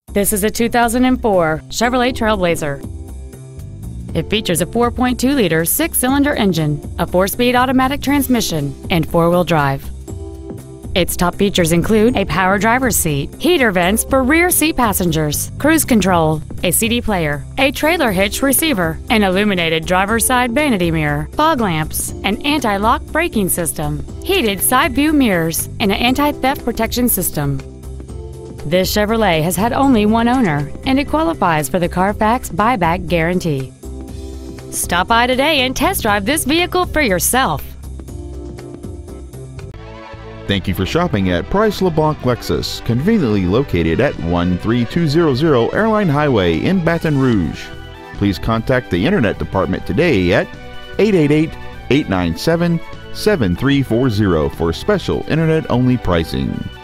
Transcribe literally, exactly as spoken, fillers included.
This is a two thousand four Chevrolet Trailblazer. It features a four point two liter six-cylinder engine, a four-speed automatic transmission, and four-wheel drive. Its top features include a power driver's seat, heater vents for rear seat passengers, cruise control, a C D player, a trailer hitch receiver, an illuminated driver's side vanity mirror, fog lamps, an anti-lock braking system, heated side view mirrors, and an anti-theft protection system. This Chevrolet has had only one owner, and it qualifies for the Carfax buyback guarantee. Stop by today and test drive this vehicle for yourself. Thank you for shopping at Price LeBlanc Lexus, conveniently located at one three two zero zero Airline Highway in Baton Rouge. Please contact the Internet Department today at eight eight eight, eight nine seven, seven three four zero for special Internet-only pricing.